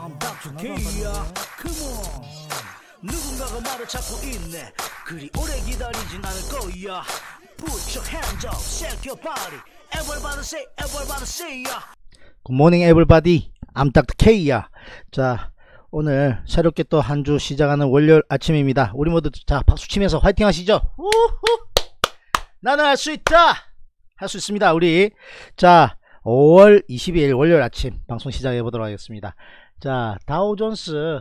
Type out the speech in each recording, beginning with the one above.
I'm Dr. K야. Come on. 누군가가 말을 찾고 있네. 그리 오래 기다리진 않을 거야. Put your hands up, shake your body. Everybody say ya. Good morning everybody. I'm Dr. K야. 자, 오늘 새롭게 또 한 주 시작하는 월요일 아침입니다. 우리 모두 자 박수 치면서 화이팅 하시죠. 우후! 나는 할 수 있다. 할 수 있습니다. 우리 자 5월 22일 월요일 아침 방송 시작해 보도록 하겠습니다. 자, 다우존스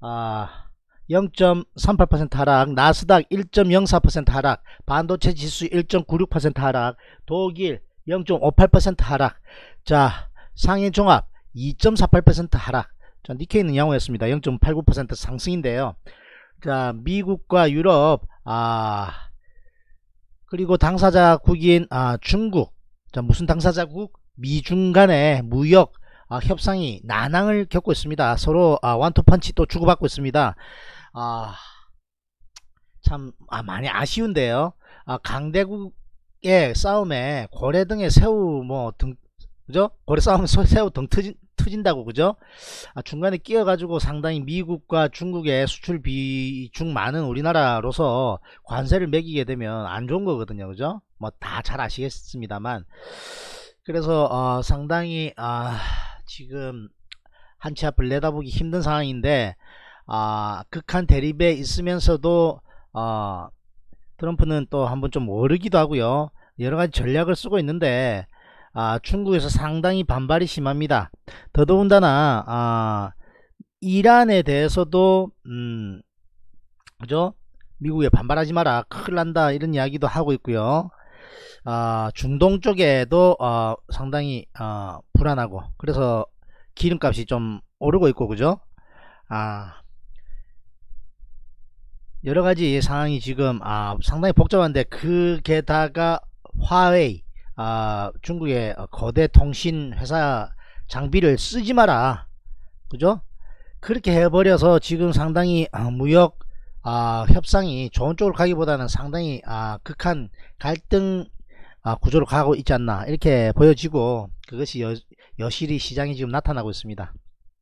0.38% 하락, 나스닥 1.04% 하락, 반도체 지수 1.96% 하락, 독일 0.58% 하락, 자 상해 종합 2.48% 하락, 자 니케이는 양호했습니다. 0.89% 상승인데요. 자 미국과 유럽 그리고 당사자국인 중국, 자 무슨 당사자국? 미중 간의 무역 협상이 난항을 겪고 있습니다. 서로 원투펀치 또 주고받고 있습니다. 참 많이 아쉬운데요. 강대국의 싸움에 고래 등에 새우 그죠? 고래 싸움에 새우 등 터진다고, 그죠? 중간에 끼어가지고 상당히 미국과 중국의 수출 비중 많은 우리나라로서 관세를 매기게 되면 안 좋은 거거든요, 그죠? 뭐 다 잘 아시겠습니다만, 그래서 상당히 지금 한 치 앞을 내다보기 힘든 상황인데, 극한 대립에 있으면서도 트럼프는 또 한번 좀 오르기도 하고요. 여러가지 전략을 쓰고 있는데 중국에서 상당히 반발이 심합니다. 더더군다나 이란에 대해서도 그죠? 미국에 반발하지 마라, 큰일 난다, 이런 이야기도 하고 있고요. 중동 쪽에도 상당히 불안하고, 그래서 기름값이 좀 오르고 있고, 그죠? 여러가지 상황이 지금 상당히 복잡한데, 게다가 화웨이 중국의 거대 통신 회사 장비를 쓰지 마라, 그죠? 그렇게 해버려서 지금 상당히 무역 협상이 좋은 쪽으로 가기보다는 상당히 극한 갈등 구조로 가고 있지 않나, 이렇게 보여지고, 그것이 여실히 시장에 지금 나타나고 있습니다.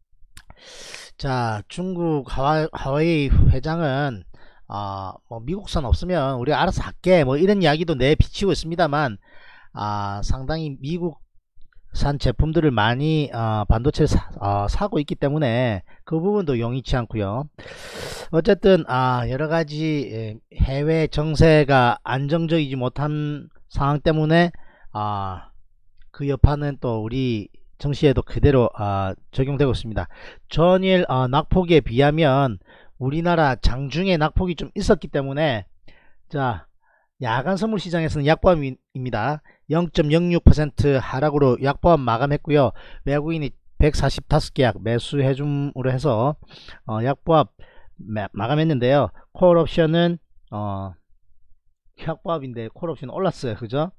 자, 중국 하와이 회장은 뭐 미국산 없으면 우리 알아서 할게, 뭐 이런 이야기도 내비치고 있습니다만, 상당히 미국산 제품들을 많이 반도체를 사고 있기 때문에 그 부분도 용이치 않고요. 어쨌든 여러가지 해외 정세가 안정적이지 못한 상황 때문에 그 여파는 또 우리 정시에도 그대로 적용되고 있습니다. 전일 낙폭에 비하면 우리나라 장중에 낙폭이 좀 있었기 때문에, 자 야간 선물 시장에서는 약보합입니다. 0.06% 하락으로 약보합 마감했고요. 외국인이 145계약 매수해줌으로 해서 약보합 마감했는데요. 콜옵션은 약보합인데 콜옵션 올랐어요, 그죠?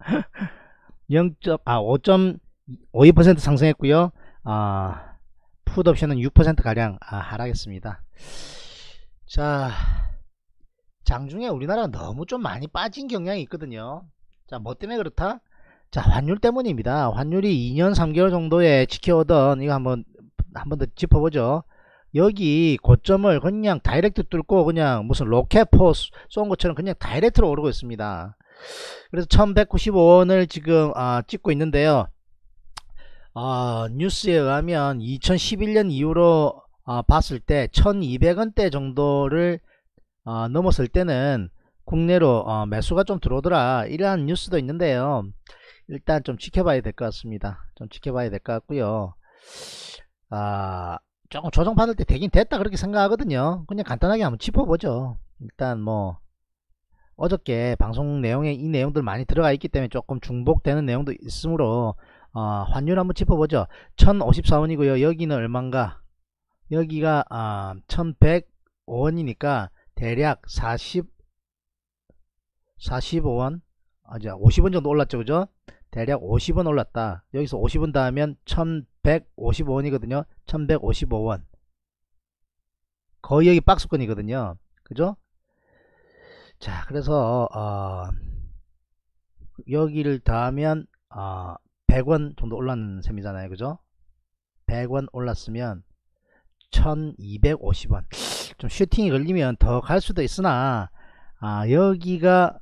5.52% 상승했고요. 풋옵션은 6% 가량 하락했습니다. 자, 장중에 우리나라가 너무 좀 많이 빠진 경향이 있거든요. 자, 뭐 때문에 그렇다? 자, 환율 때문입니다. 환율이 2년 3개월 정도에 지켜오던, 이거 한번 더 짚어보죠. 여기 고점을 그냥 다이렉트 뚫고 그냥 무슨 로켓포 쏜 것처럼 그냥 다이렉트로 오르고 있습니다. 그래서 1195원을 지금 찍고 있는데요. 뉴스에 의하면 2011년 이후로 봤을 때 1200원대 정도를 넘었을 때는 국내로 매수가 좀 들어오더라, 이러한 뉴스도 있는데요. 일단 좀 지켜봐야 될 것 같습니다. 좀 지켜봐야 될 것 같고요. 조금 조정받을 때 되긴 됐다, 그렇게 생각하거든요. 그냥 간단하게 한번 짚어보죠. 일단 뭐 어저께 방송 내용에 이 내용들 많이 들어가 있기 때문에 조금 중복되는 내용도 있으므로 환율 한번 짚어보죠. 1054원이고요 여기는 얼만가? 여기가 1105원이니까 대략 45원, 50원 정도 올랐죠, 그죠? 대략 50원 올랐다. 여기서 50원 더하면 1155원이거든요 1155원, 거의 여기 박스권이거든요, 그죠? 자, 그래서 여기를 더하면 100원 정도 올랐는 셈이잖아요, 그죠? 100원 올랐으면 1250원. 좀 슈팅이 걸리면 더 갈 수도 있으나 여기가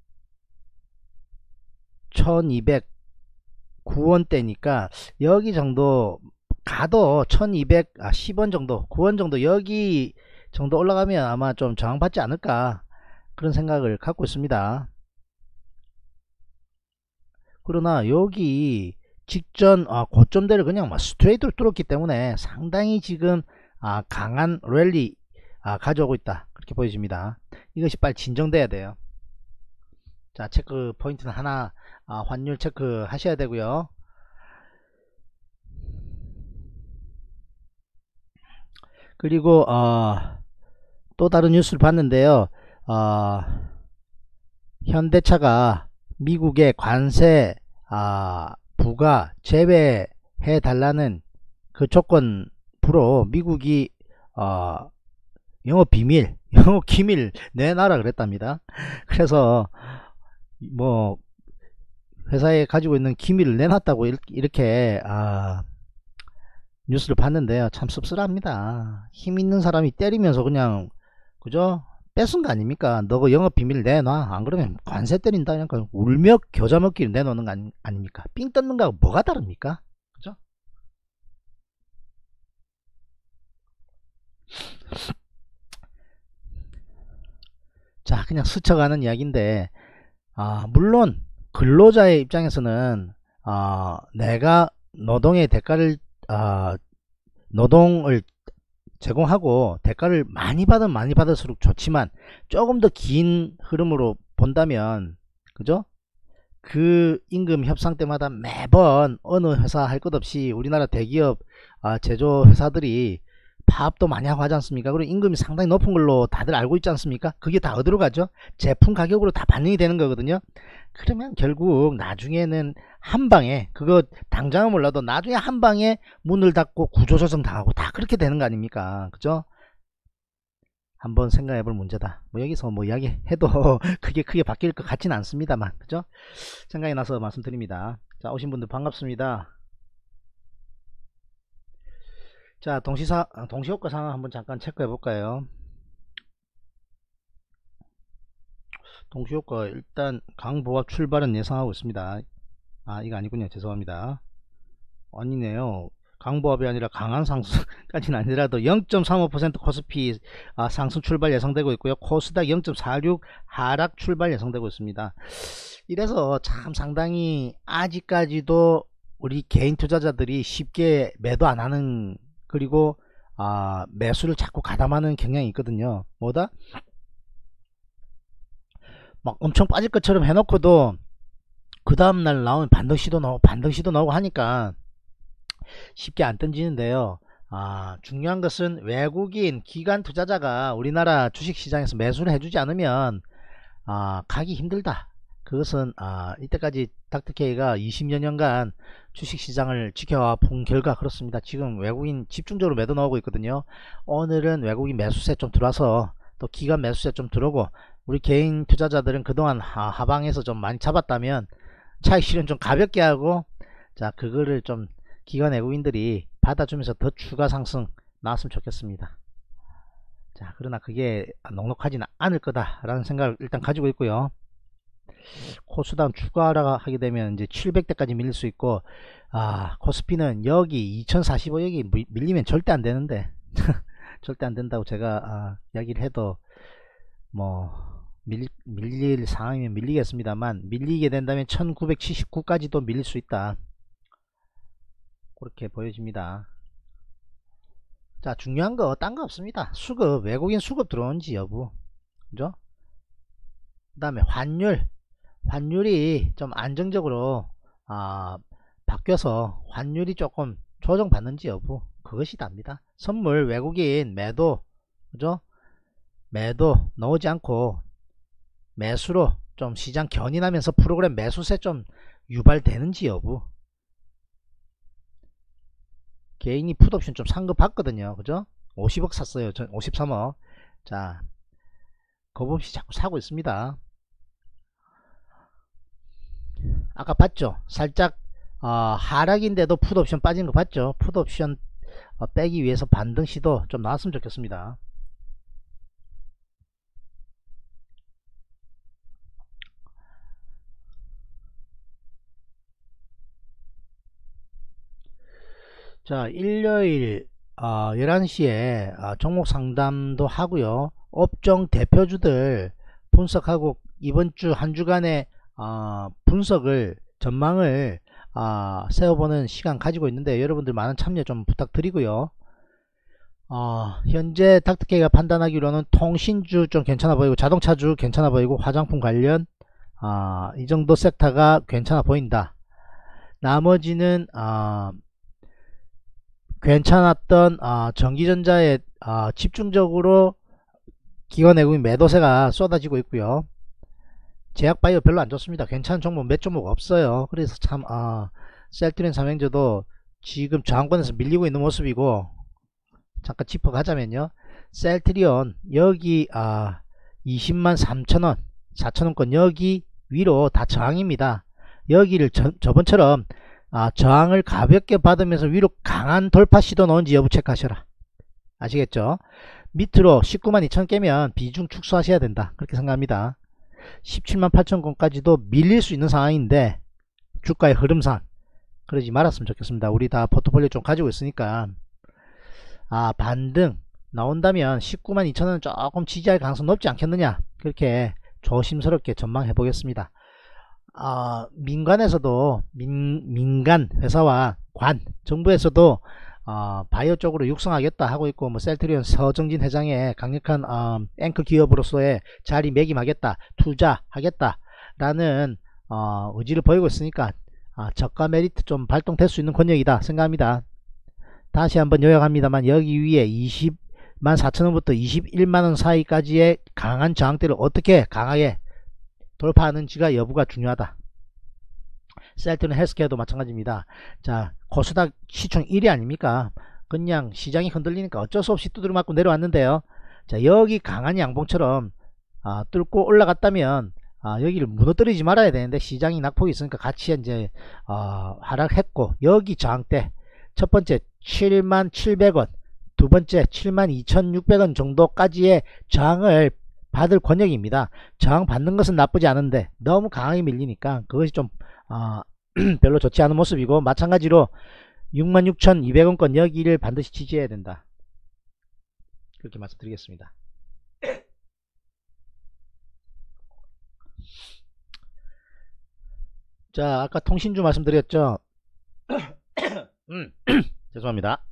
1209원대니까 여기 정도 가도 1210원 정도 9원 정도 여기 정도 올라가면 아마 좀 저항받지 않을까 그런 생각을 갖고 있습니다. 그러나 여기 직전 고점대를 그냥 스트레이트로 뚫었기 때문에 상당히 지금 강한 랠리 가져오고 있다 그렇게 보여집니다. 이것이 빨리 진정돼야 돼요. 자, 체크 포인트는 하나 환율 체크 하셔야 되고요. 그리고 또 다른 뉴스를 봤는데요. 현대차가 미국의 관세 부과 제외해 달라는 그 조건부로 미국이 영업 기밀 내놔라 그랬답니다. 그래서 뭐 회사에 가지고 있는 기밀을 내놨다고 이렇게 뉴스를 봤는데요. 참 씁쓸합니다. 힘 있는 사람이 때리면서 그냥 그죠? 뺏은 거 아닙니까? 너가 영업 비밀 내놔. 안 그러면 관세 때린다. 그러니까 울며 겨자 먹기를 내놓는 거 아닙니까? 삥 뜯는 거하고 뭐가 다릅니까? 그죠? 자, 그냥 스쳐가는 이야기인데 물론 근로자의 입장에서는 내가 노동의 대가를 노동을 제공하고 대가를 많이 받을수록 좋지만 조금 더 긴 흐름으로 본다면 그죠? 그 임금 협상 때마다 매번 어느 회사 할 것 없이 우리나라 대기업 제조 회사들이 파업도 많이 하고 하지 않습니까? 그리고 임금이 상당히 높은 걸로 다들 알고 있지 않습니까? 그게 다 어디로 가죠? 제품 가격으로 다 반영이 되는 거거든요. 그러면 결국 나중에는 한방에 그거 당장은 몰라도 나중에 한방에 문을 닫고 구조조정 당하고 다 그렇게 되는 거 아닙니까? 그죠? 한번 생각해 볼 문제다. 뭐 여기서 뭐 이야기 해도 그게 크게 바뀔 것 같지는 않습니다만 그죠? 생각이 나서 말씀드립니다. 자, 오신 분들 반갑습니다. 자, 동시효과 상황 한번 잠깐 체크해 볼까요? 동시효과 일단 강보합 출발은 예상하고 있습니다. 이거 아니군요. 죄송합니다. 아니네요. 강보합이 아니라 강한 상승까지는 아니더라도 0.35% 코스피 상승 출발 예상되고 있고요. 코스닥 0.46 하락 출발 예상되고 있습니다. 이래서 참 상당히 아직까지도 우리 개인 투자자들이 쉽게 매도 안 하는 그리고 매수를 자꾸 가담하는 경향이 있거든요. 뭐다? 막 엄청 빠질 것처럼 해놓고도 그 다음날 나오면 반등시도 나오고 하니까 쉽게 안 던지는데요. 중요한 것은 외국인 기관 투자자가 우리나라 주식시장에서 매수를 해주지 않으면 가기 힘들다. 그것은 이때까지 닥터케이가 20여 년간 주식시장을 지켜와 본 결과 그렇습니다. 지금 외국인 집중적으로 매도 나오고 있거든요. 오늘은 외국인 매수세 좀 들어와서 또 기관 매수세 좀 들어오고 우리 개인 투자자들은 그동안 하방에서 좀 많이 잡았다면 차익 실현 좀 가볍게 하고 자 그거를 좀 기관 외국인들이 받아주면서 더 추가 상승 나왔으면 좋겠습니다. 자 그러나 그게 넉넉하지는 않을 거다라는 생각을 일단 가지고 있고요. 코스닥 추가 하락하게 되면 이제 700대까지 밀릴 수 있고 코스피는 여기 2045 여기 밀리면 절대 안 되는데 절대 안 된다고 제가 이야기를 해도 뭐 밀릴 상황이면 밀리겠습니다만 밀리게 된다면 1979까지도 밀릴 수 있다 그렇게 보여집니다. 자 중요한 거 딴 거 없습니다. 수급 외국인 수급 들어오는지 여부 그죠? 그 다음에 환율이 좀 안정적으로 바뀌어서 환율이 조금 조정받는지 여부 그것이 답니다. 선물 외국인 매도 그죠? 매도 넣지 않고 매수로 좀 시장 견인하면서 프로그램 매수세 좀 유발되는지 여부 개인이 풋옵션 좀 산 거 봤거든요. 그죠? 50억 샀어요. 전 53억. 자, 겁없이 자꾸 사고 있습니다. 아까 봤죠? 살짝 하락인데도 풋옵션 빠진 거 봤죠? 풋옵션 빼기 위해서 반등 시도 좀 나왔으면 좋겠습니다. 자, 일요일 11시에 종목 상담도 하고요. 업종 대표주들 분석하고 이번 주 한 주간의 분석을 전망을 세워보는 시간 가지고 있는데 여러분들 많은 참여 좀 부탁드리고요. 현재 닥터케이가 판단하기로는 통신주 좀 괜찮아 보이고 자동차주 괜찮아 보이고 화장품 관련 이 정도 섹터가 괜찮아 보인다. 나머지는 괜찮았던 전기전자에 집중적으로 기관 외국인 매도세가 쏟아지고 있고요. 제약바이오 별로 안 좋습니다. 괜찮은 종목 몇 종목 없어요. 그래서 참 셀트리온 삼형제도 지금 저항권에서 밀리고 있는 모습이고, 잠깐 짚어가자면요, 셀트리온 여기 203,000원 4,000원권 여기 위로 다 저항입니다. 여기를 저번처럼 저항을 가볍게 받으면서 위로 강한 돌파 시도 넣은지 여부 체크하셔라. 아시겠죠? 밑으로 192,000 깨면 비중 축소하셔야 된다, 그렇게 생각합니다. 178,000원까지도 밀릴 수 있는 상황인데 주가의 흐름상 그러지 말았으면 좋겠습니다. 우리 다 포트폴리오 좀 가지고 있으니까 반등 나온다면 192,000원은 조금 지지할 가능성 높지 않겠느냐, 그렇게 조심스럽게 전망해 보겠습니다. 민간에서도 민간 회사와 정부에서도 바이오 쪽으로 육성하겠다 하고 있고, 뭐 셀트리온 서정진 회장의 강력한 앵커 기업으로서의 자리매김하겠다, 투자하겠다 라는 의지를 보이고 있으니까 저가 메리트 좀 발동될 수 있는 권역이다 생각합니다. 다시 한번 요약합니다만, 여기 위에 204,000원부터 210,000원 사이까지의 강한 저항대를 어떻게 강하게 돌파하는지가 여부가 중요하다. 셀트리온 헬스케어도 마찬가지입니다. 자, 코스닥 시총 1위 아닙니까? 그냥 시장이 흔들리니까 어쩔 수 없이 두드려 맞고 내려왔는데요. 자, 여기 강한 양봉처럼 뚫고 올라갔다면 여기를 무너뜨리지 말아야 되는데 시장이 낙폭이 있으니까 같이 이제 하락했고, 여기 저항대 첫 번째 77,000원, 두 번째 72,600원 정도까지의 저항을 받을 권역입니다. 저항 받는 것은 나쁘지 않은데 너무 강하게 밀리니까 그것이 좀 별로 좋지 않은 모습이고, 마찬가지로 66,200원권 여기를 반드시 지지해야 된다, 그렇게 말씀드리겠습니다. 자, 아까 통신주 말씀드렸죠. 죄송합니다.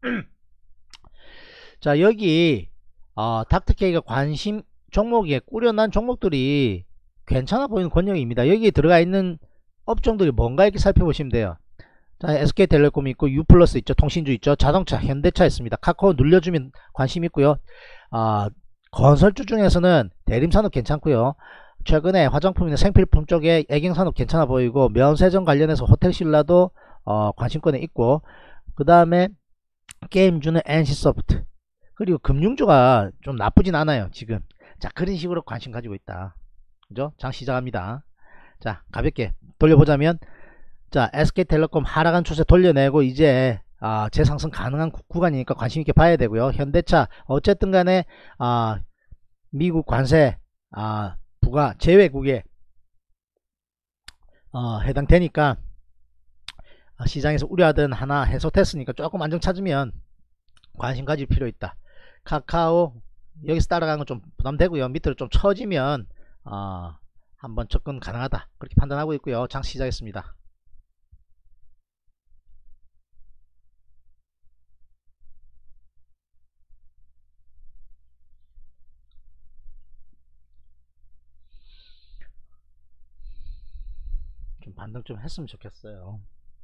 자, 여기 닥터케이가 관심 종목에 꾸려난 종목들이 괜찮아 보이는 권역입니다. 여기에 들어가 있는 업종들이 뭔가 이렇게 살펴보시면 돼요. 자, SK텔레콤 있고, 유플러스 있죠, 통신주 있죠, 자동차 현대차 있습니다. 카카오 눌려주면 관심 있고요. 건설주 중에서는 대림산업 괜찮고요. 최근에 화장품이나 생필품 쪽에 애경산업 괜찮아 보이고, 면세점 관련해서 호텔신라도 관심권에 있고, 그 다음에 게임주는 NC소프트, 그리고 금융주가 좀 나쁘진 않아요 지금. 자, 그런 식으로 관심 가지고 있다, 그죠? 장 시작합니다. 자, 가볍게 돌려보자면, 자, SK텔레콤 하락한 추세 돌려내고 이제 재상승 가능한 구간이니까 관심 있게 봐야 되고요. 현대차 어쨌든 간에 미국 관세 부과 제외국에 해당되니까 시장에서 우려하던 하나 해소됐으니까 조금 안정 찾으면 관심 가질 필요 있다. 카카오 여기서 따라가는 건 좀 부담되고요. 밑으로 좀 처지면 한번 접근 가능하다, 그렇게 판단하고 있고요. 장 시작했습니다. 좀 반등 좀 했으면 좋겠어요.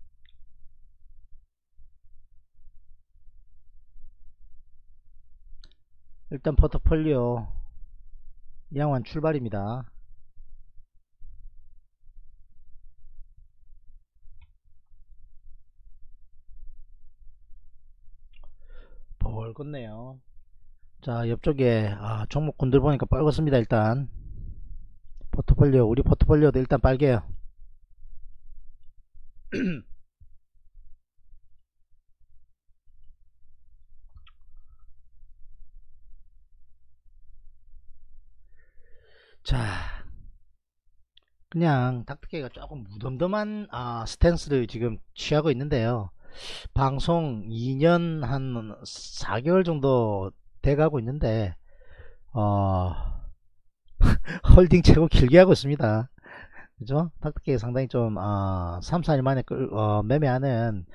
일단 포트폴리오 양호한 출발입니다. 벌겋네요. 자, 옆쪽에 종목군들 보니까 빨갛습니다. 일단 포트폴리오, 우리 포트폴리오도 일단 빨개요. 자, 그냥 닥터케이가 조금 무덤덤한 스탠스를 지금 취하고 있는데요. 방송 2년 한 4개월 정도 돼가고 있는데 홀딩 최고 길게 하고 있습니다. 그죠? 닥터케이 상당히 좀 3, 4일 만에 매매하는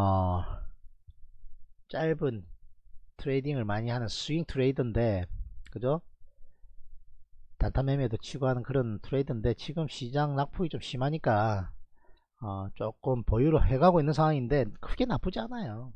짧은 트레이딩을 많이 하는 스윙 트레이더인데, 그죠? 단타 매매도 치고 하는 그런 트레이더인데, 지금 시장 낙폭이 좀 심하니까 조금 보유로 해가고 있는 상황인데 크게 나쁘지 않아요.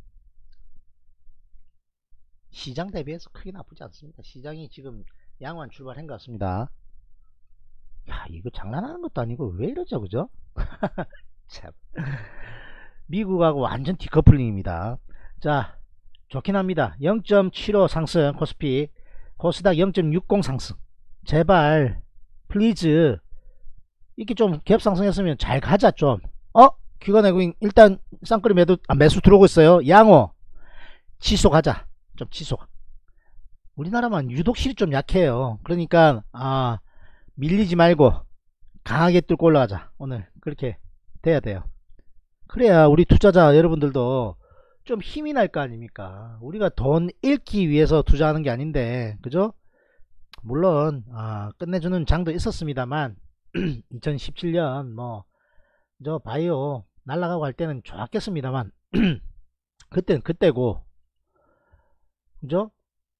시장 대비해서 크게 나쁘지 않습니다. 시장이 지금 양호한 출발한 것 같습니다. 야, 이거 장난하는 것도 아니고 왜 이러죠, 그죠? 참. 미국하고 완전 디커플링입니다. 자, 좋긴 합니다. 0.75 상승 코스피, 코스닥 0.60 상승. 제발 플리즈 이렇게 좀 갭상승했으면 잘 가자 좀. 기관 외국인 일단 쌍끌이 매수 들어오고 있어요. 양호 지속하자. 좀 지속. 우리나라만 유독 실이 좀 약해요. 그러니까 밀리지 말고 강하게 뚫고 올라가자. 오늘 그렇게 돼야 돼요. 그래야 우리 투자자 여러분들도 좀 힘이 날 거 아닙니까? 우리가 돈 잃기 위해서 투자하는 게 아닌데, 그죠? 물론 끝내주는 장도 있었습니다만 2017년 저 바이오 날라가고 할 때는 좋았겠습니다만 그때는 그때고, 그죠?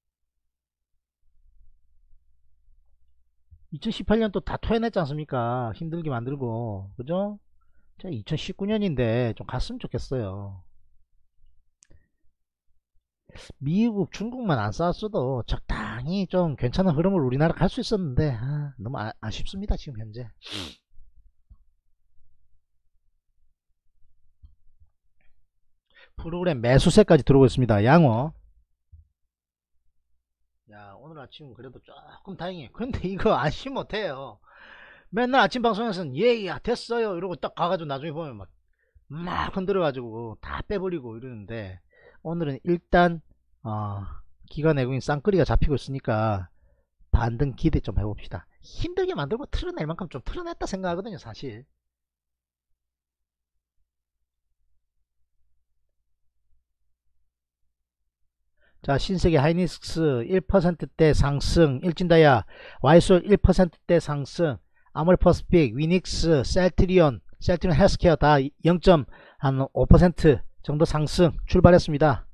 2018년 또 다 토해냈지 않습니까? 힘들게 만들고, 그죠? 2019년인데 좀 갔으면 좋겠어요. 미국, 중국만 안 싸웠어도 적당히 좀 괜찮은 흐름을 우리나라 갈 수 있었는데 너무 아쉽습니다 지금 현재. 프로그램 매수세까지 들어오고 있습니다. 양호. 야, 오늘 아침 그래도 조금 다행이에요. 근데 이거 안심 못해요. 맨날 아침 방송에서는 예야 됐어요 이러고 딱 가가지고 나중에 보면 막 흔들어가지고 다 빼버리고 이러는데, 오늘은 일단 기관 외국인 쌍끌이가 잡히고 있으니까 반등 기대 좀 해봅시다. 힘들게 만들고 틀어낼 만큼 좀 틀어냈다 생각하거든요 사실. 자, 신세계 하이닉스 1%대 상승, 일진다야 와이솔 1%대 상승, 아몰퍼스픽, 위닉스, 셀트리온 헬스케어 다 0.5% 정도 상승 출발했습니다.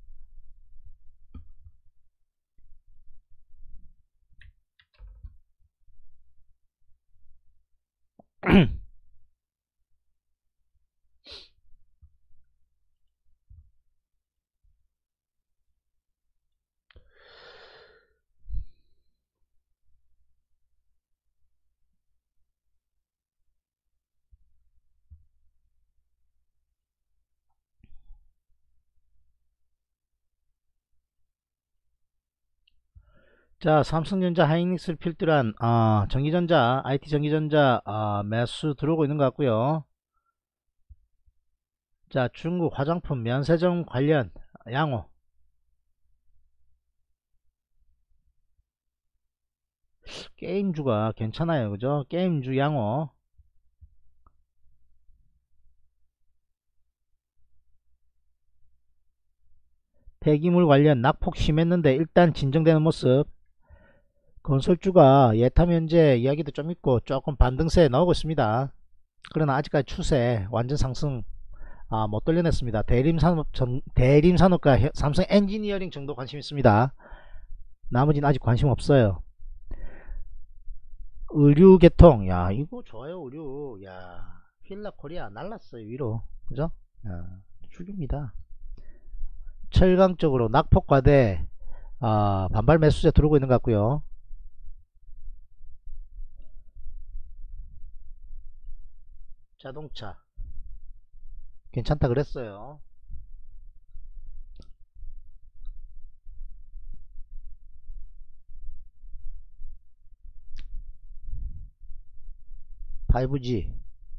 자, 삼성전자 하이닉스를 필두로 한 전기전자, IT 전기전자 매수 들어오고 있는 것 같고요. 자, 중국 화장품 면세점 관련 양호. 게임주가 괜찮아요, 그죠? 게임주 양호. 폐기물 관련 낙폭 심했는데 일단 진정되는 모습. 건설주가 예탐 현재 이야기도 좀 있고 조금 반등세 나오고 있습니다. 그러나 아직까지 추세 완전 상승 못 돌려냈습니다. 대림산업과 삼성 엔지니어링 정도 관심 있습니다. 나머지는 아직 관심 없어요. 의류계통, 야 이거 좋아요. 의류, 야 휠라코리아 날랐어요 위로, 그죠? 죽입니다. 철강 쪽으로 낙폭과대 반발 매수세 들어오고 있는 것 같고요. 자동차 괜찮다 그랬어요. 파이브G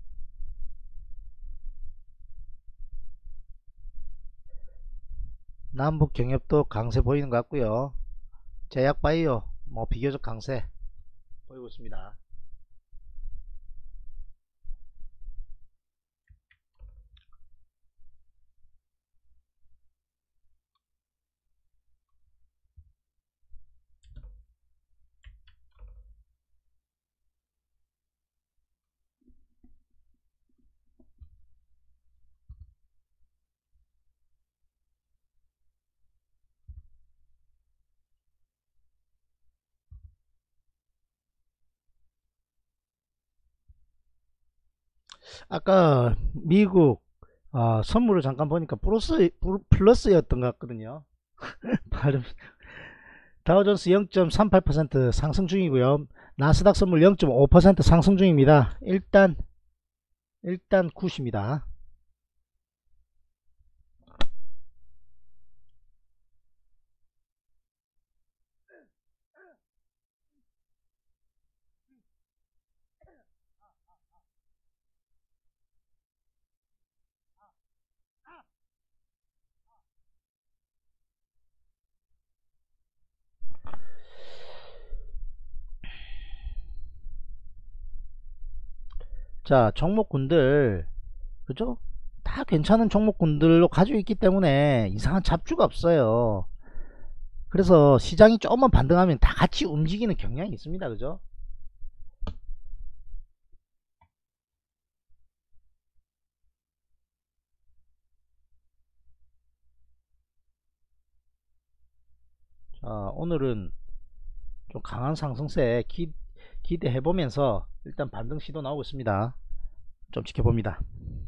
남북 경협도 강세 보이는 것 같고요. 제약바이오 비교적 강세 보이고 있습니다. 아까 미국 선물을 잠깐 보니까 플러스였던 것 같거든요. 발음. 다우존스 0.38% 상승 중이고요. 나스닥 선물 0.5% 상승 중입니다. 일단 굿입니다. 자, 종목군들, 그죠? 다 괜찮은 종목군들로 가지고 있기 때문에 이상한 잡주가 없어요. 그래서 시장이 조금만 반등하면 다 같이 움직이는 경향이 있습니다. 그죠? 자, 오늘은 좀 강한 상승세 기대해보면서 일단 반등 시도 나오고 있습니다. 좀 지켜봅니다.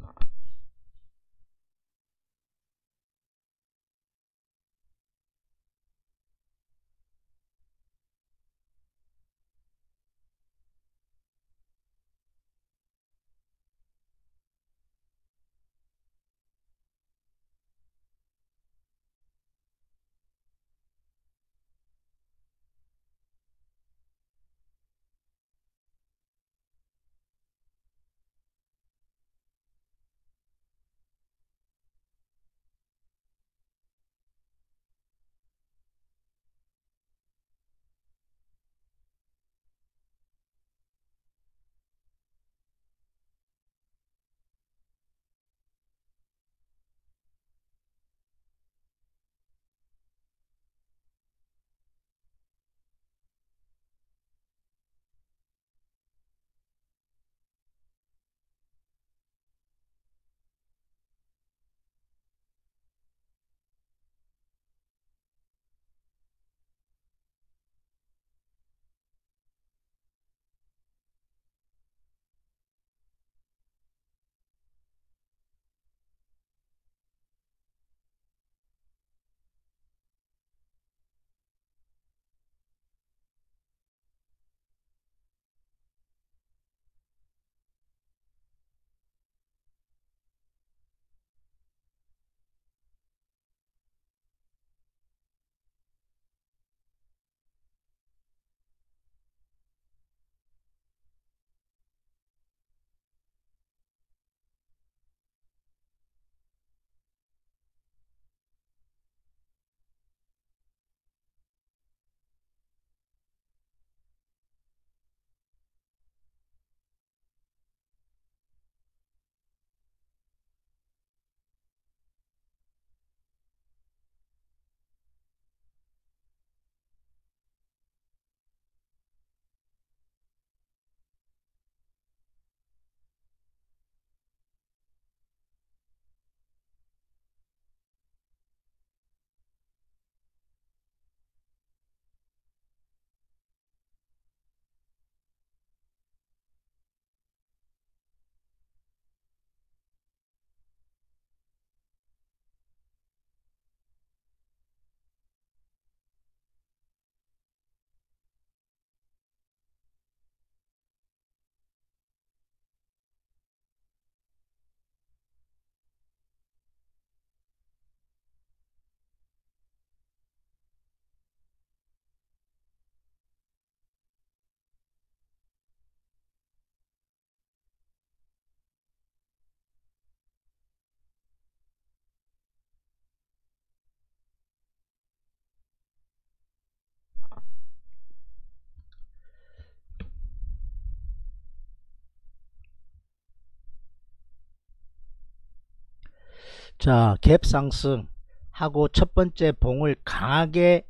자, 갭 상승 하고 첫 번째 봉을 강하게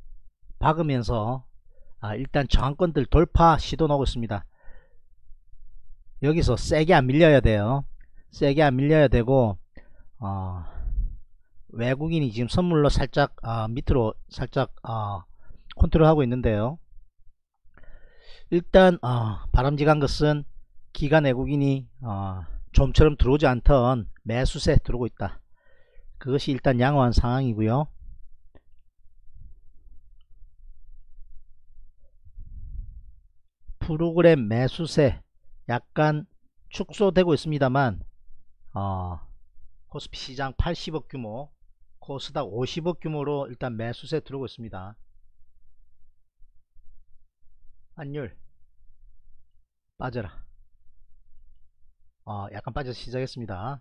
박으면서 일단 저항권들 돌파 시도 나오고 있습니다. 여기서 세게 안 밀려야 돼요. 세게 안 밀려야 되고 외국인이 지금 선물로 살짝 밑으로 살짝 컨트롤하고 있는데요. 일단 바람직한 것은 기관 외국인이 좀처럼 들어오지 않던 매수세 들어오고 있다. 그것이 일단 양호한 상황이고요. 프로그램 매수세 약간 축소되고 있습니다만 코스피 시장 80억 규모, 코스닥 50억 규모로 일단 매수세 들어오고 있습니다. 환율 빠져라. 약간 빠져서 시작했습니다.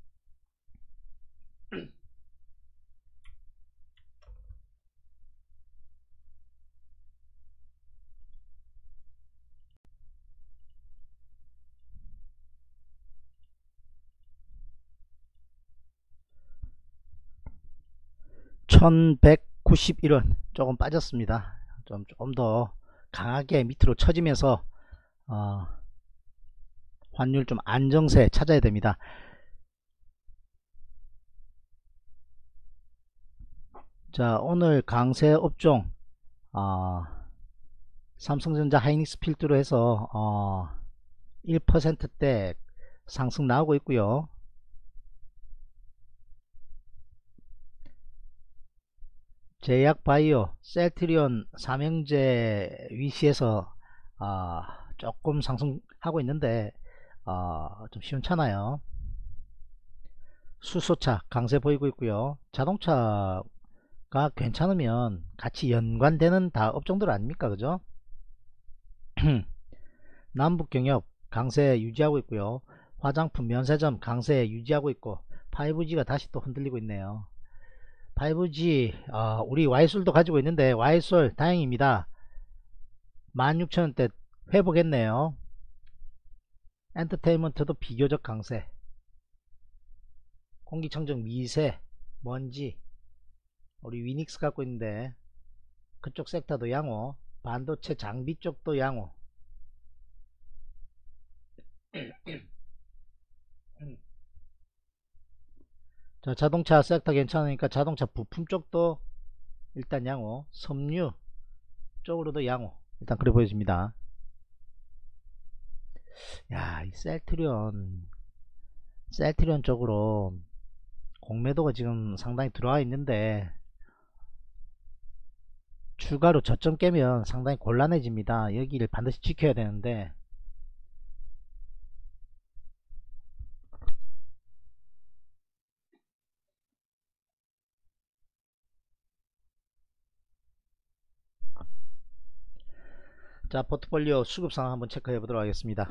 1191원 조금 빠졌습니다. 좀 더 강하게 밑으로 쳐지면서 환율 좀 안정세 찾아야 됩니다. 자, 오늘 강세 업종 삼성전자 하이닉스 필두로 해서 1%대 상승 나오고 있고요. 제약바이오, 셀트리온, 삼형제 위시에서 조금 상승하고 있는데 좀 시원찮아요. 수소차 강세 보이고 있고요. 자동차가 괜찮으면 같이 연관되는 다 업종들 아닙니까, 그죠? 남북경협 강세 유지하고 있고요. 화장품, 면세점 강세 유지하고 있고 5G가 다시 또 흔들리고 있네요. 5G 우리 와이솔도 가지고 있는데 와이솔 다행입니다. 16,000원대 회복했네요. 엔터테인먼트도 비교적 강세. 공기청정, 미세, 먼지 우리 위닉스 갖고 있는데 그쪽 섹터도 양호. 반도체 장비 쪽도 양호. 자, 자동차 섹터 괜찮으니까 자동차 부품 쪽도 일단 양호. 섬유 쪽으로도 양호. 일단 그래 보여집니다. 야, 이 셀트리온 쪽으로 공매도가 지금 상당히 들어와 있는데 추가로 저점 깨면 상당히 곤란해집니다. 여기를 반드시 지켜야 되는데 자, 포트폴리오 수급 상황 한번 체크해 보도록 하겠습니다.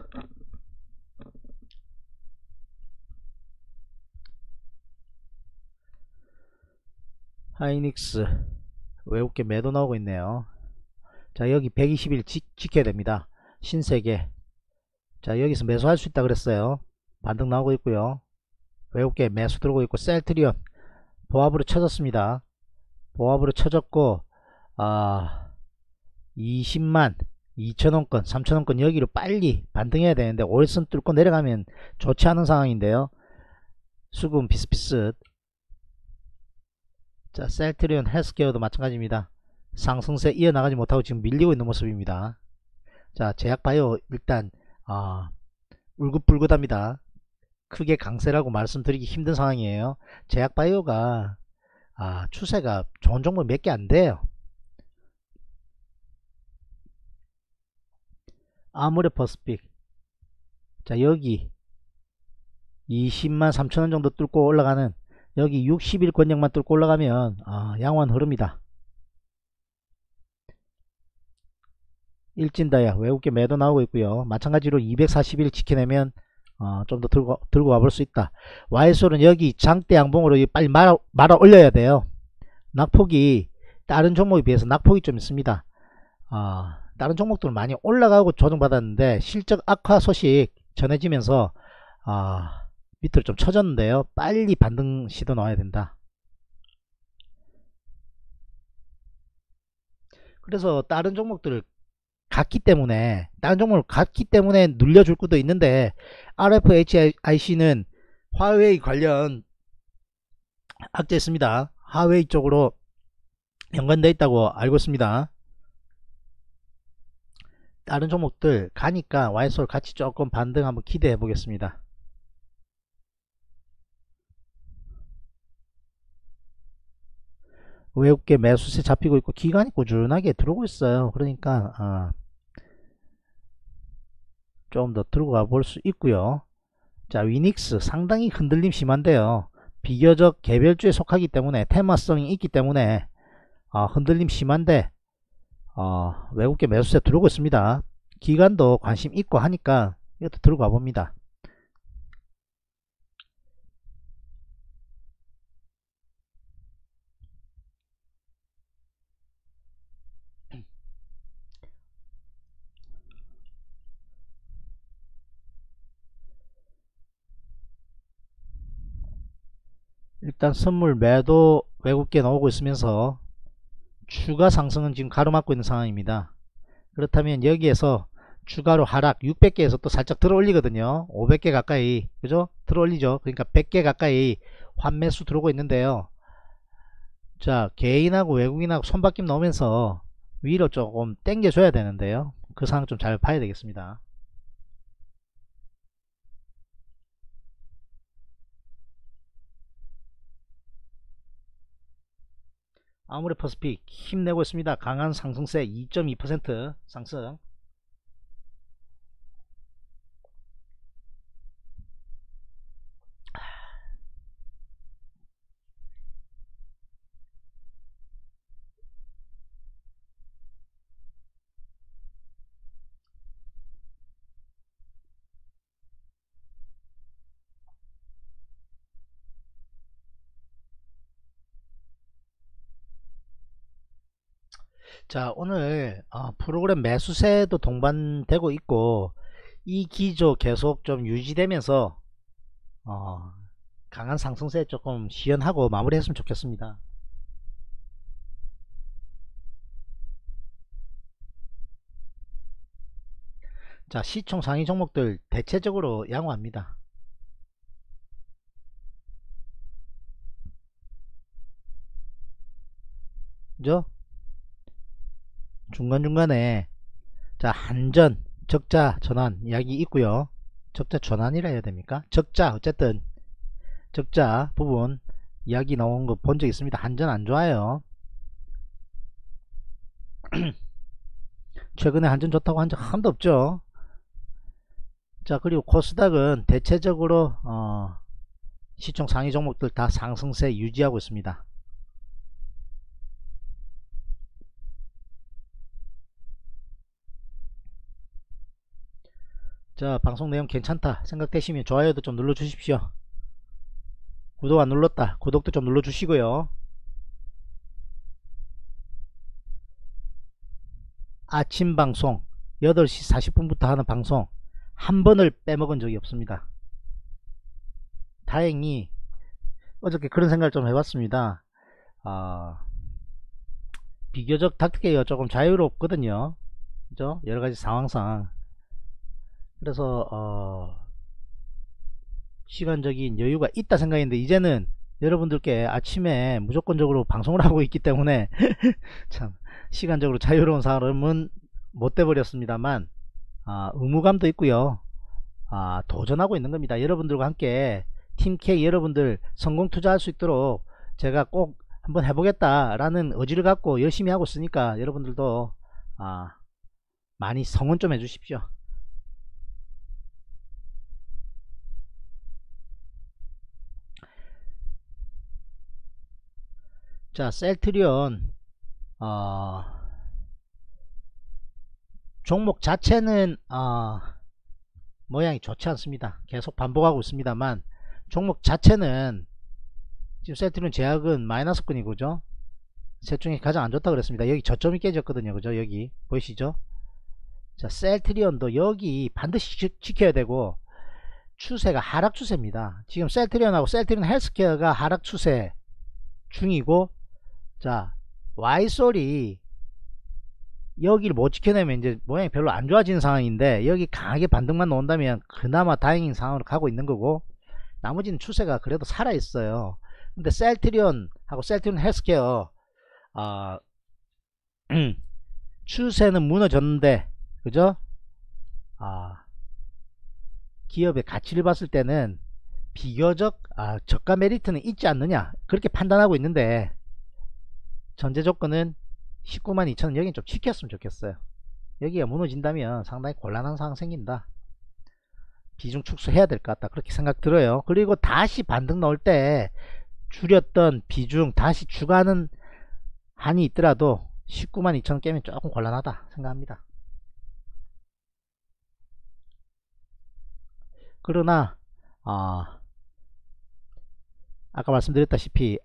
하이닉스 외국계 매도 나오고 있네요. 자, 여기 120일 지켜야 됩니다. 신세계 자, 여기서 매수할 수 있다 그랬어요. 반등 나오고 있고요. 외국계 매수 들어오고 있고 셀트리온 보합으로 쳐졌습니다. 보합으로 쳐졌고 20만 2천원권 3천원권 여기로 빨리 반등해야 되는데 월선 뚫고 내려가면 좋지 않은 상황인데요. 수급 비슷비슷. 자, 셀트리온 헬스케어도 마찬가지입니다. 상승세 이어나가지 못하고 지금 밀리고 있는 모습입니다. 자, 제약바이오 일단 울긋불긋합니다. 크게 강세라고 말씀드리기 힘든 상황이에요. 제약바이오가 추세가 좋은 종목 몇 개 안 돼요. 아모레퍼스픽 자, 여기 20만 3천원 정도 뚫고 올라가는 여기 60일 권역만 뚫고 올라가면 양호한 흐름이다. 일진다야 외국계 매도 나오고 있고요. 마찬가지로 240일 지켜내면 좀 더 들고 와볼 수 있다. 와이솔은 여기 장대 양봉으로 빨리 말아 올려야 돼요. 낙폭이 다른 종목에 비해서 낙폭이 좀 있습니다. 다른 종목들은 많이 올라가고 조정받았는데 실적 악화 소식 전해지면서 밑으로 좀 쳐졌는데요. 빨리 반등 시도 나와야 된다. 그래서 다른 종목을 갔기 때문에 눌려줄 것도 있는데 RFHIC는 화웨이 관련 악재했습니다. 화웨이 쪽으로 연관되어 있다고 알고 있습니다. 다른 종목들 가니까 와이솔 같이 조금 반등 한번 기대해 보겠습니다. 외국계 매수세 잡히고 있고 기관이 꾸준하게 들어오고 있어요. 그러니까 좀 더 들고 가볼 수 있고요. 자, 위닉스 상당히 흔들림 심한데요. 비교적 개별주에 속하기 때문에 테마성이 있기 때문에 흔들림 심한데 외국계 매수세 들어오고 있습니다. 기관도 관심 있고 하니까 이것도 들고 가봅니다. 일단 선물 매도 외국계 나오고 있으면서 추가 상승은 지금 가로막고 있는 상황입니다. 그렇다면 여기에서 추가로 하락 600개에서 또 살짝 들어 올리거든요. 500개 가까이, 그죠? 들어 올리죠. 그러니까 100개 가까이 환매수 들어오고 있는데요. 자, 개인하고 외국인하고 손바뀜 나오면서 위로 조금 당겨줘야 되는데요. 그 상황 좀 잘 봐야 되겠습니다. 아모레퍼스픽 힘내고 있습니다. 강한 상승세 2.2% 상승. 자, 오늘 프로그램 매수세도 동반되고 있고 이 기조 계속 좀 유지되면서 강한 상승세 조금 시연하고 마무리했으면 좋겠습니다. 자, 시총 상위 종목들 대체적으로 양호합니다. 그죠? 중간중간에 자, 한전 적자 전환 이야기 있고요. 적자 전환이라 해야 됩니까? 적자, 어쨌든 적자 부분 이야기 나온 거 본 적 있습니다. 한전 안 좋아요. 최근에 한전 좋다고 한 적 한 번도 없죠. 자, 그리고 코스닥은 대체적으로 시총 상위 종목들 다 상승세 유지하고 있습니다. 자, 방송 내용 괜찮다 생각되시면 좋아요도 좀 눌러 주십시오. 구독 안 눌렀다 구독도 좀 눌러 주시고요. 아침 방송 8시 40분부터 하는 방송 한 번을 빼먹은 적이 없습니다. 다행히 어저께 그런 생각을 좀 해봤습니다. 비교적 닥터계가 조금 자유롭거든요. 그죠? 여러가지 상황상. 그래서 시간적인 여유가 있다 생각했는데 이제는 여러분들께 아침에 무조건적으로 방송을 하고 있기 때문에 참 시간적으로 자유로운 사람은 못 돼버렸습니다만 의무감도 있고요. 도전하고 있는 겁니다. 여러분들과 함께 팀K 여러분들 성공 투자할 수 있도록 제가 꼭 한번 해보겠다 라는 의지를 갖고 열심히 하고 있으니까 여러분들도 많이 성원 좀 해주십시오. 자, 셀트리온 종목 자체는 모양이 좋지 않습니다. 계속 반복하고 있습니다만 종목 자체는 지금 셀트리온 제약은 마이너스권이고죠. 셋 중에 가장 안 좋다 그랬습니다. 여기 저점이 깨졌거든요. 그죠? 여기 보이시죠? 자, 셀트리온도 여기 반드시 지켜야 되고 추세가 하락 추세입니다. 지금 셀트리온하고 셀트리온 헬스케어가 하락 추세 중이고, 자, 와이솔이 여기를 못 지켜내면 이제 모양이 별로 안 좋아지는 상황인데 여기 강하게 반등만 나온다면 그나마 다행인 상황으로 가고 있는 거고, 나머지는 추세가 그래도 살아 있어요. 근데 셀트리온하고 셀트리온 헬스케어 추세는 무너졌는데, 그죠? 기업의 가치를 봤을 때는 비교적 저가 메리트는 있지 않느냐 그렇게 판단하고 있는데, 전제 조건은 192,000원 여긴 좀 지켰으면 좋겠어요. 여기가 무너진다면 상당히 곤란한 상황 생긴다. 비중 축소해야 될 것 같다. 그렇게 생각 들어요. 그리고 다시 반등 나올 때 줄였던 비중 다시 추가하는 한이 있더라도 192,000원 깨면 조금 곤란하다 생각합니다. 그러나 아까 말씀드렸다시피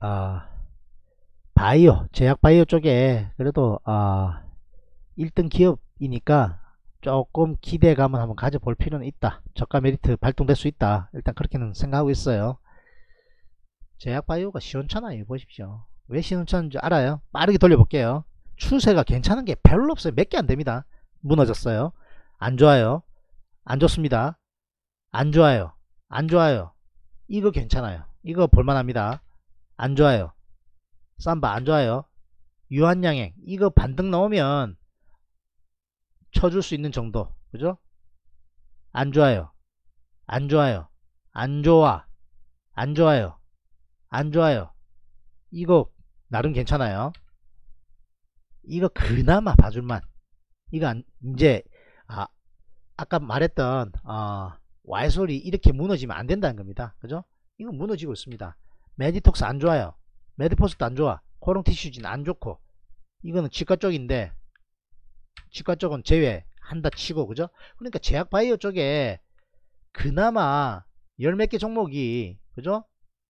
바이오, 제약 바이오 쪽에 그래도 1등 기업이니까 조금 기대감을 한번 가져볼 필요는 있다. 저가 메리트 발동될 수 있다. 일단 그렇게는 생각하고 있어요. 제약 바이오가 시원찮아요. 보십시오. 왜 시원찮은지 알아요? 빠르게 돌려볼게요. 추세가 괜찮은 게 별로 없어요. 몇 개 안 됩니다. 무너졌어요. 안 좋아요. 안 좋습니다. 안 좋아요. 안 좋아요. 이거 괜찮아요. 이거 볼만합니다. 안 좋아요. 삼바 안 좋아요. 유한양행 이거 반등 나오면 쳐줄 수 있는 정도. 그죠? 안 좋아요. 안 좋아요. 안 좋아. 안 좋아요. 안 좋아요. 이거 나름 괜찮아요. 이거 그나마 봐줄만. 이거 이제 아까 말했던 와이솔이 이렇게 무너지면 안 된다는 겁니다. 그죠? 이거 무너지고 있습니다. 메디톡스 안 좋아요. 메디포스도 안 좋아. 코롱 티슈진 안 좋고. 이거는 치과 쪽인데 치과 쪽은 제외한다 치고. 그죠? 그러니까 제약 바이오 쪽에 그나마 열 몇 개 종목이 그죠?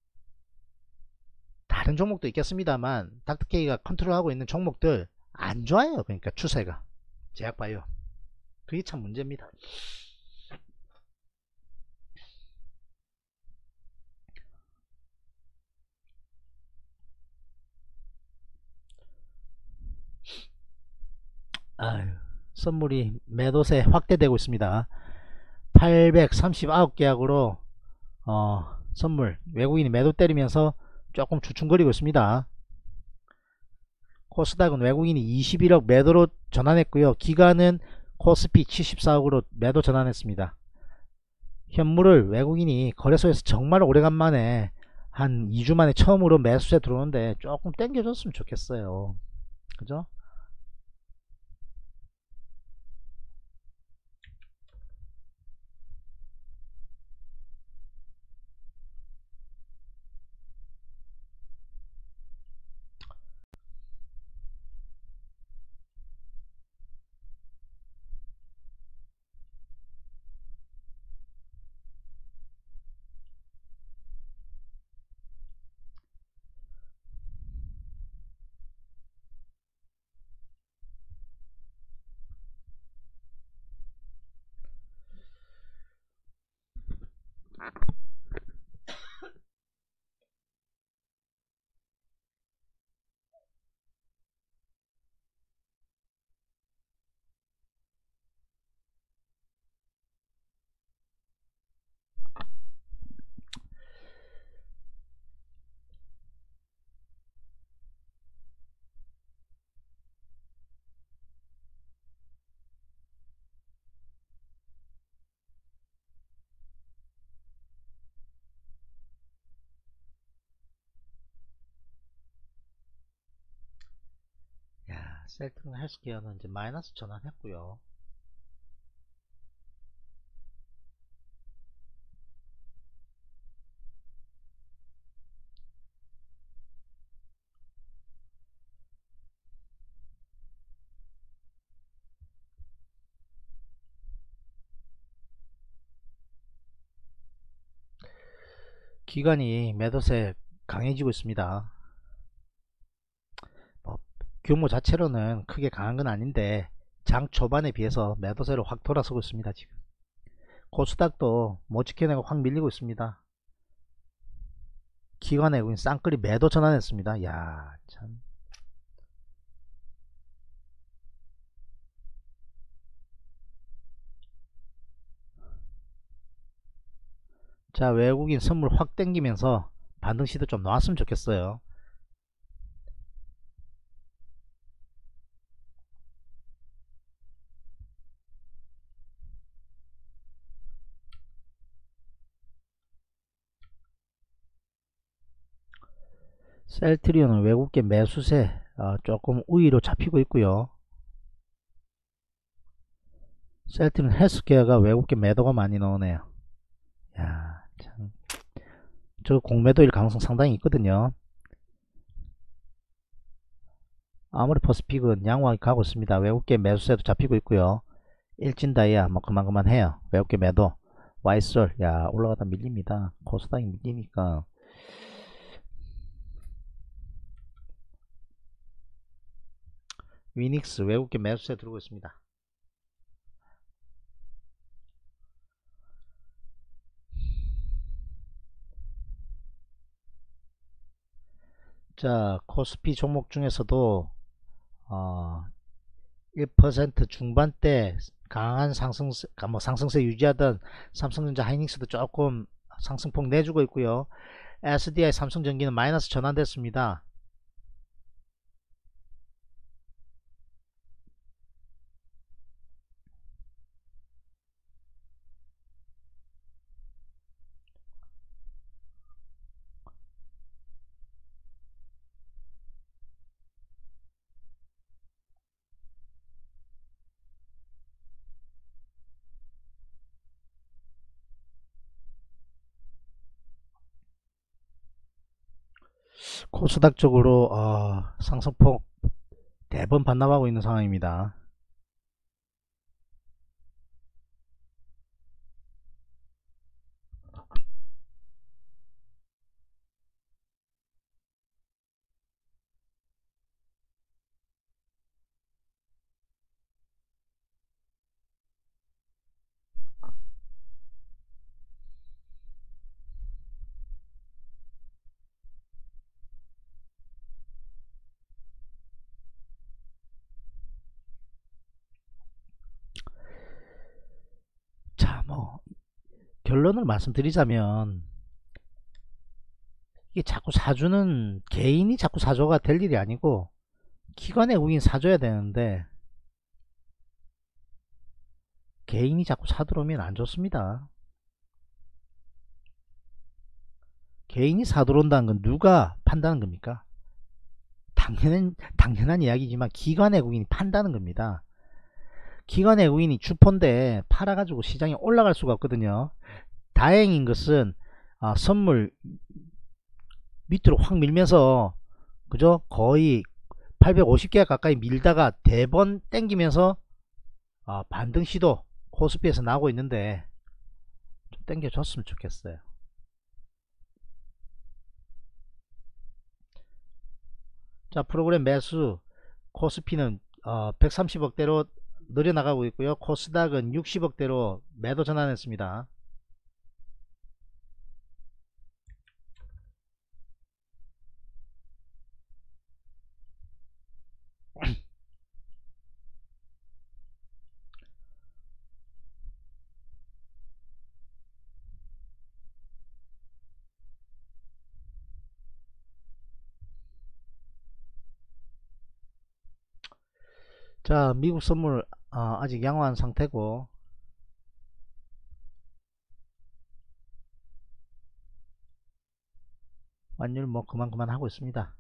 다른 종목도 있겠습니다만 닥터케이가 컨트롤하고 있는 종목들 안 좋아요. 그러니까 추세가 제약 바이오 그게 참 문제입니다. 아유, 선물이 매도세 확대되고 있습니다. 839계약으로 선물 외국인이 매도 때리면서 조금 주춤거리고 있습니다. 코스닥은 외국인이 21억 매도로 전환했고요. 기관은 코스피 74억으로 매도 전환했습니다. 현물을 외국인이 거래소에서 정말 오래간만에 한 2주 만에 처음으로 매수세 들어오는데 조금 땡겨줬으면 좋겠어요. 그죠? 야, 셀트론 헬스케어는 이제 마이너스 전환했고요. 기관이 매도세 강해지고 있습니다. 규모 자체로는 크게 강한 건 아닌데 장 초반에 비해서 매도세로 확 돌아서고 있습니다. 지금 코스닥도 못 지켜내고 확 밀리고 있습니다. 기관의 외국인 쌍끌이 매도 전환했습니다. 야, 참. 자, 외국인 선물 확 땡기면서 반등 시도 좀 나왔으면 좋겠어요. 셀트리온은 외국계 매수세 조금 우위로 잡히고 있고요. 셀트리온 헬스케어가 외국계 매도가 많이 나오네요. 야, 참. 저 공매도일 가능성 상당히 있거든요. 아무리 퍼스픽은 양호하게 가고 있습니다. 외국계 매수세도 잡히고 있고요. 일진다이아 뭐 그만 해요. 외국계 매도. 와이솔 야 올라가다 밀립니다. 코스닥이 밀리니까. 위닉스 외국계 매수세 들어오고 있습니다. 자, 코스피 종목 중에서도 1% 중반대 강한 상승세 유지하던 삼성전자 하이닉스도 조금 상승폭 내주고 있고요. SDI 삼성전기는 마이너스 전환됐습니다. 코스닥 쪽으로 상승폭 대번 반납하고 있는 상황입니다. 자, 뭐 결론을 말씀드리자면 이게 자꾸 사주는 개인이 자꾸 사줘가 될 일이 아니고 기관에 우긴 사줘야 되는데 개인이 자꾸 사들어오면 안 좋습니다. 개인이 사들어온다는 건 누가 판다는 겁니까? 당연한 이야기지만 기관 외국인이 판다는 겁니다. 기관 외국인이 주포인데 팔아가지고 시장에 올라갈 수가 없거든요. 다행인 것은 선물 밑으로 확 밀면서 그죠? 거의 850개 가까이 밀다가 대번 땡기면서 반등 시도 코스피에서 나오고 있는데 좀 땡겨줬으면 좋겠어요. 자, 프로그램 매수 코스피는 130억대로 늘어나가고 있고요. 코스닥은 60억대로 매도 전환했습니다. 자, 미국 선물 아직 양호한 상태고 환율 뭐 그만 하고 있습니다.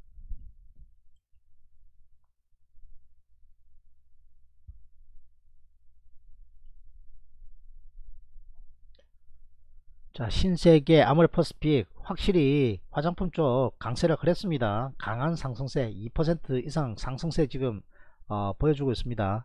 자, 신세계 아모레퍼스픽 확실히 화장품 쪽 강세를 했습니다. 강한 상승세 2% 이상 상승세 지금 보여주고 있습니다.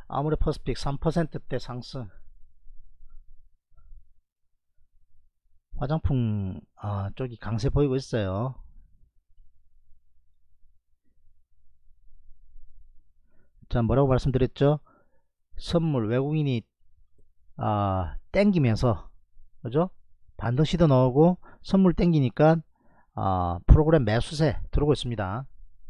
아모레퍼시픽 3%대 상승. 화장품 쪽이 강세 보이고 있어요. 자, 뭐라고 말씀드렸죠? 선물 외국인이 땡기면서, 그죠? 반등 시도 나오고 선물 땡기니까 프로그램 매수세 들어오고 있습니다.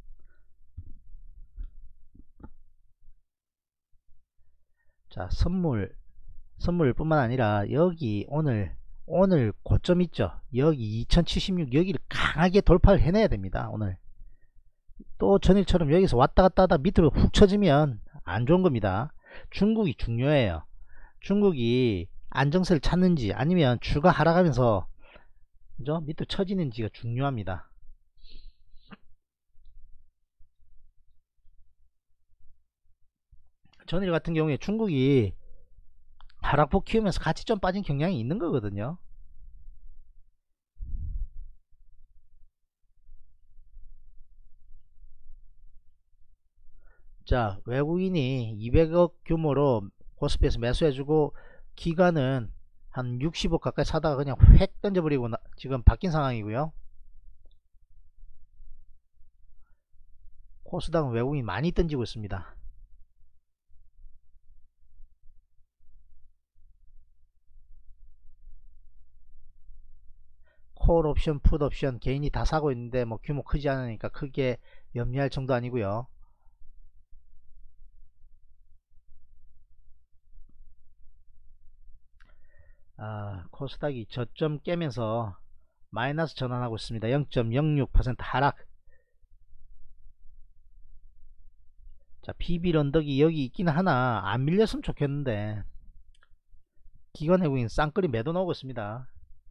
자, 선물 뿐만 아니라 여기 오늘 고점 있죠? 여기 2076 여기를 강하게 돌파를 해내야 됩니다. 오늘 또 전일처럼 여기서 왔다 갔다 하다 밑으로 훅 쳐지면 안 좋은 겁니다. 중국이 중요해요. 중국이 안정세를 찾는지 아니면 주가 하락하면서, 그죠? 밑으로 쳐지는지가 중요합니다. 전일 같은 경우에 중국이 하락폭 키우면서 같이 좀 빠진 경향이 있는 거거든요. 자, 외국인이 200억 규모로 코스피에서 매수해주고 기관은 한 60억 가까이 사다가 그냥 획 던져버리고 지금 바뀐 상황이고요. 코스닥은 외국인이 많이 던지고 있습니다. 콜 옵션, 풋 옵션 개인이 다 사고 있는데 뭐 규모 크지 않으니까 크게 염려할 정도 아니고요. 코스닥이 저점 깨면서 마이너스 전환하고 있습니다. 0.06% 하락. 자, 비빌 언덕이 여기 있긴 하나 안 밀렸으면 좋겠는데 기관 외국인 쌍끌이 매도 나오고 있습니다.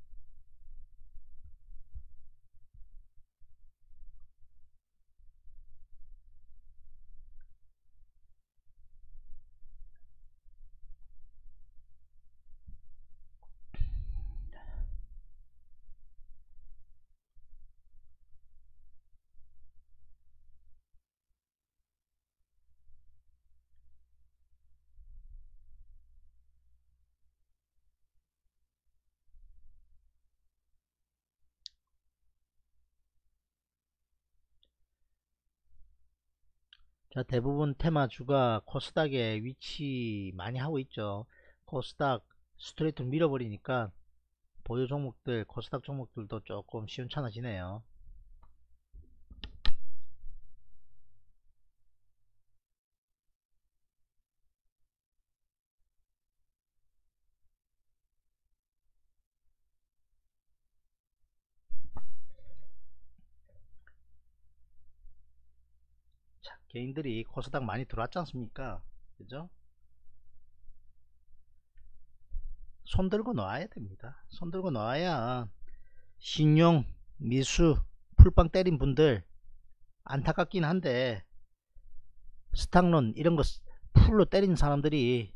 자, 대부분 테마주가 코스닥에 위치 많이 하고 있죠. 코스닥 스트레이트로 밀어버리니까 보유 종목들, 코스닥 종목들도 조금 시원찮아지네요. 자, 개인들이 코스닥 많이 들어왔지 않습니까? 그죠? 손 들고 놔야 됩니다. 손 들고 놔야 신용, 미수, 풀빵 때린 분들 안타깝긴 한데 스탁론 이런 거 풀로 때린 사람들이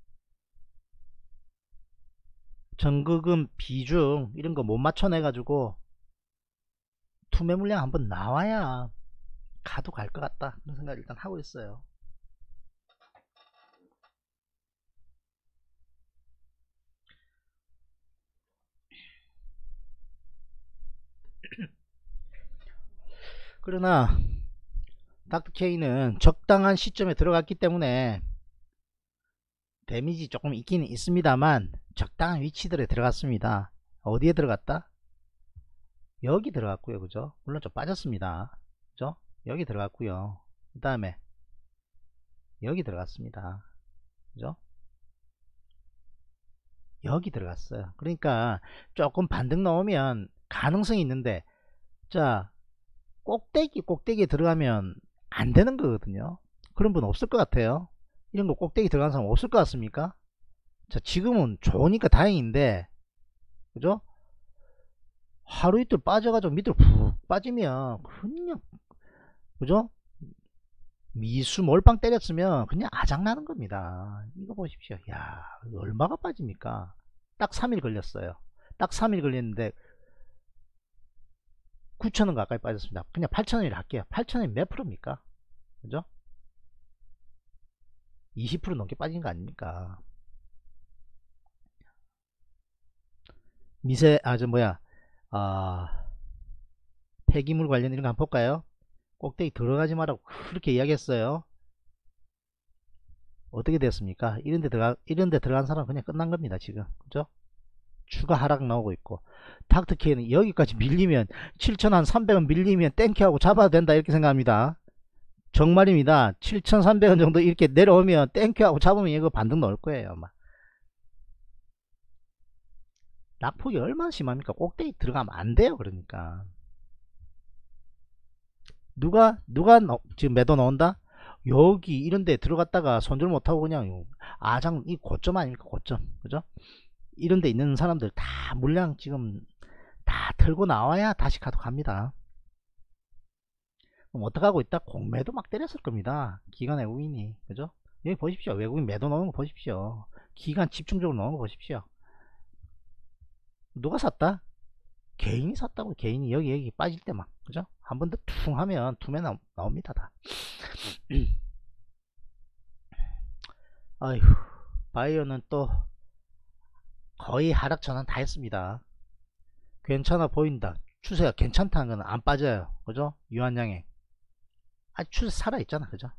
전극금 비중 이런 거 못 맞춰내 가지고 투매 물량 한번 나와야 가도 갈 것 같다 그런 생각을 일단 하고 있어요. 그러나 닥터케이는 적당한 시점에 들어갔기 때문에 데미지 조금 있긴 있습니다만 적당한 위치들에 들어갔습니다. 어디에 들어갔다? 여기 들어갔고요. 그죠? 물론 좀 빠졌습니다. 그죠? 여기 들어갔고요. 그 다음에 여기 들어갔습니다. 그죠? 여기 들어갔어요. 그러니까 조금 반등 나오면 가능성이 있는데, 자, 꼭대기에 들어가면 안 되는 거거든요. 그런 분 없을 것 같아요. 이런 거 꼭대기 들어가는 사람 없을 것 같습니까? 자, 지금은 좋으니까 다행인데, 그죠? 하루 이틀 빠져가지고 밑으로 푹 빠지면 그냥, 그죠? 미수 몰빵 때렸으면 그냥 아작나는 겁니다. 이거 보십시오. 야, 얼마가 빠집니까? 딱 3일 걸렸어요. 딱 3일 걸렸는데 9천원 가까이 빠졌습니다. 그냥 8천원이라 할게요. 8천원이 몇 프로입니까? 그죠? 20% 넘게 빠진 거 아닙니까? 미세 폐기물 관련 이런 거 한번 볼까요? 꼭대기 들어가지 말라고 그렇게 이야기했어요. 어떻게 됐습니까? 이런데 들어간 사람은 그냥 끝난 겁니다, 지금. 그죠? 추가 하락 나오고 있고. 닥터케이는 여기까지 밀리면 7,300원 밀리면 땡큐하고 잡아도 된다 이렇게 생각합니다. 정말입니다. 7,300원 정도 이렇게 내려오면 땡큐하고 잡으면 이거 반등 넣을 거예요, 아마. 낙폭이 얼마나 심합니까? 꼭대기 들어가면 안 돼요, 그러니까. 누가 지금 매도 넣은다? 여기 이런데 들어갔다가 손절 못하고 그냥 이 고점 아닙니까? 고점. 그죠? 이런데 있는 사람들 다 물량 지금 다 털고 나와야 다시 가독합니다. 그럼 어떡하고 있다? 공매도 막 때렸을 겁니다. 기관 외국인이. 그죠? 여기 보십시오. 외국인 매도 넣은 거 보십시오. 기관 집중적으로 넣은 거 보십시오. 누가 샀다? 개인이 샀다고. 개인이 여기 빠질 때만. 그죠? 한 번 더 퉁 하면 투매 나옵니다, 다. 아휴, 바이오는 또 거의 하락 전환 다 했습니다. 괜찮아 보인다. 추세가 괜찮다는 건 안 빠져요. 그죠? 유한양행. 아직 추세 살아있잖아. 그죠?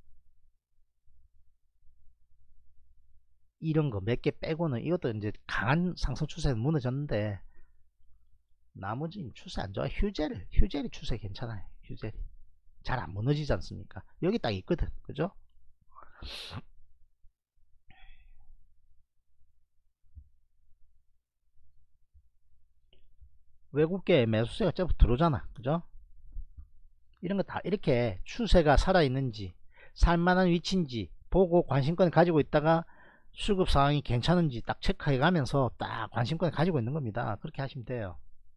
이런 거 몇 개 빼고는 이것도 이제 강한 상승 추세는 무너졌는데, 나머지 추세 안 좋아. 휴젤이 추세 괜찮아요. 휴젤이 잘 안 무너지지 않습니까? 여기 딱 있거든. 그죠? 외국계 매수세가 제법 들어오잖아. 그죠? 이런 거 다 이렇게 추세가 살아있는지 살만한 위치인지 보고 관심권을 가지고 있다가 수급 상황이 괜찮은지 딱 체크해 가면서 딱 관심권을 가지고 있는 겁니다. 그렇게 하시면 돼요.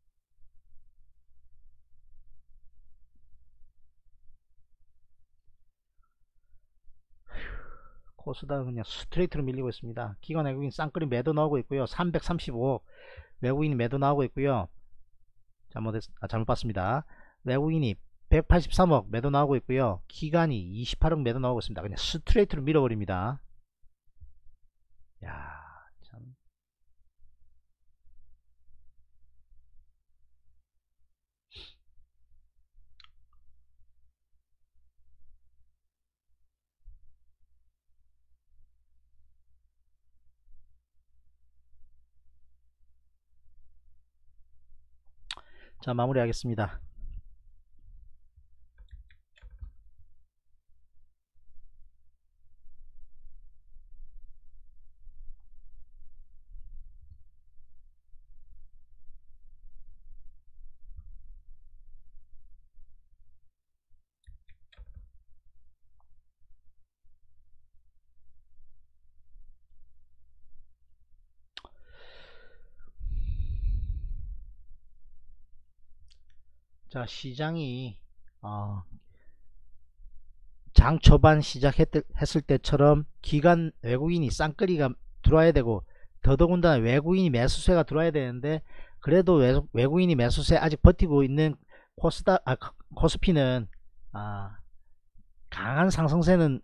코스닥은 그냥 스트레이트로 밀리고 있습니다. 기관 외국인 쌍끌이 매도 나오고 있고요. 335억 외국인이 매도 나오고 있고요. 잘못 봤습니다. 외국인이 183억 매도 나오고 있고요. 기관이 28억 매도 나오고 있습니다. 그냥 스트레이트로 밀어버립니다. 야, 참. 자, 마무리하겠습니다. 자, 시장이 장 초반 시작했을 때처럼 기관 외국인이 쌍끌이가 들어와야 되고, 더더군다나 외국인이 매수세가 들어와야 되는데, 그래도 외국인이 매수세 아직 버티고 있는 코스피는 강한 상승세는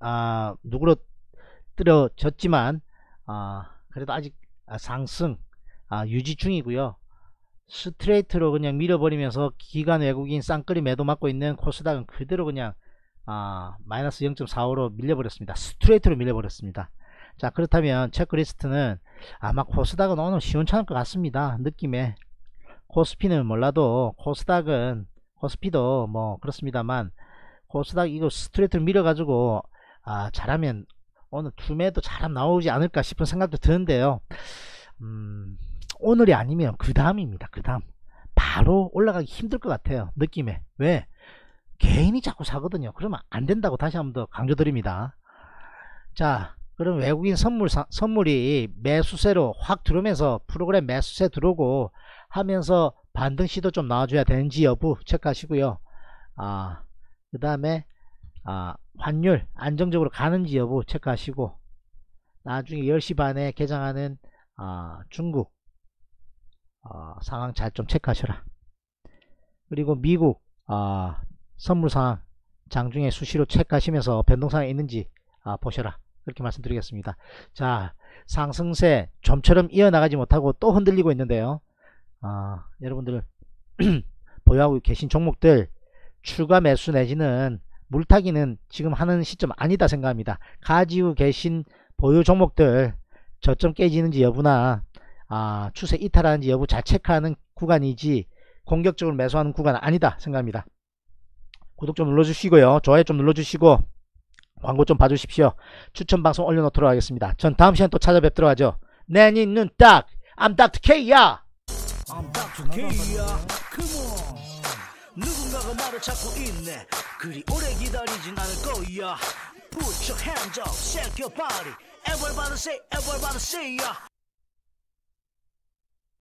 누그러뜨려졌지만 그래도 아직 상승 유지 중이고요. 스트레이트로 그냥 밀어버리면서 기관 외국인 쌍끌이 매도 맞고 있는 코스닥은 그대로 그냥 마이너스 0.45로 밀려버렸습니다. 스트레이트로 밀려버렸습니다. 자, 그렇다면 체크리스트는 아마 코스닥은 오늘 시원찮을 것 같습니다. 느낌에. 코스피는 몰라도 코스피도 뭐 그렇습니다만, 코스닥 이거 스트레이트로 밀어가지고 잘하면 오늘 투매도 잘하면 나오지 않을까 싶은 생각도 드는데요. 오늘이 아니면 그 다음입니다. 그 다음 바로 올라가기 힘들 것 같아요. 느낌에. 왜? 개인이 자꾸 사거든요. 그러면 안 된다고 다시 한번 더 강조드립니다. 자, 그럼 외국인 선물이 매수세로 확 들어오면서 프로그램 매수세 들어오고 하면서 반등 시도 좀 나와줘야 되는지 여부 체크하시고요. 그 다음에 환율 안정적으로 가는지 여부 체크하시고, 나중에 10시 반에 개장하는 중국 상황 잘 좀 체크하셔라. 그리고 미국 선물 상황 장중에 수시로 체크하시면서 변동사항이 있는지 보셔라. 그렇게 말씀드리겠습니다. 자, 상승세 좀처럼 이어나가지 못하고 또 흔들리고 있는데요. 여러분들 보유하고 계신 종목들 추가 매수 내지는 물타기는 지금 하는 시점 아니다 생각합니다. 가지고 계신 보유 종목들 저점 깨지는지 여부나 추세 이탈하는지 여부 잘 체크하는 구간이지 공격적으로 매수하는 구간은 아니다 생각합니다. 구독 좀 눌러주시고요. 좋아요 좀 눌러주시고 광고 좀 봐주십시오. 추천 방송 올려놓도록 하겠습니다. 전 다음 시간에 또 찾아뵙도록 하죠. 내 눈 딱 I'm Dr. K야. I'm Dr. K야. Come on. 누군가가 말을 찾고 있네. 그리 오래 기다리진 않을 거야. Put your hands up, shake your body. Everybody say, everybody say, yeah.